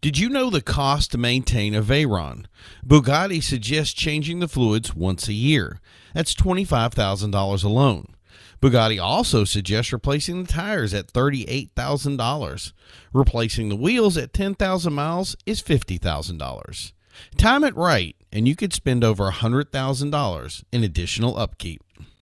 Did you know the cost to maintain a Veyron? Bugatti suggests changing the fluids once a year. That's $25,000 alone. Bugatti also suggests replacing the tires at $38,000. Replacing the wheels at 10,000 miles is $50,000. Time it right, and you could spend over $100,000 in additional upkeep.